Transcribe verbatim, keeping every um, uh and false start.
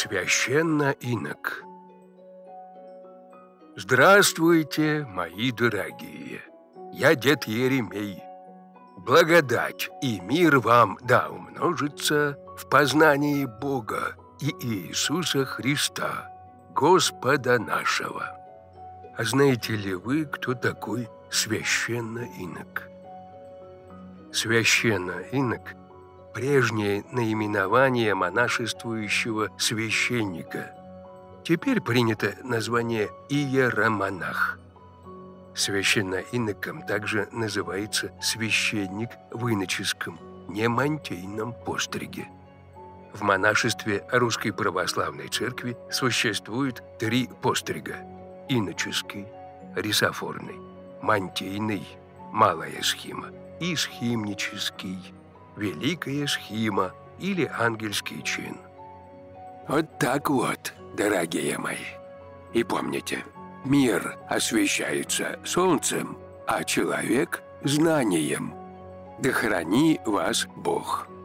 Священно-инок. Здравствуйте, мои дорогие! Я дед Еремей. Благодать и мир вам да умножится в познании Бога и Иисуса Христа, Господа нашего. А знаете ли вы, кто такой священно-инок? Священно-инок – прежнее наименование монашествующего священника. Теперь принято название иеромонах. Священно-иноком также называется священник в иноческом, не мантийном постриге. В монашестве Русской Православной Церкви существует три пострига – иноческий, рисофорный, мантийный, малая схима, и схимнический, великая схима или ангельский чин. Вот так вот, дорогие мои. И помните, мир освещается солнцем, а человек – знанием. Да храни вас Бог.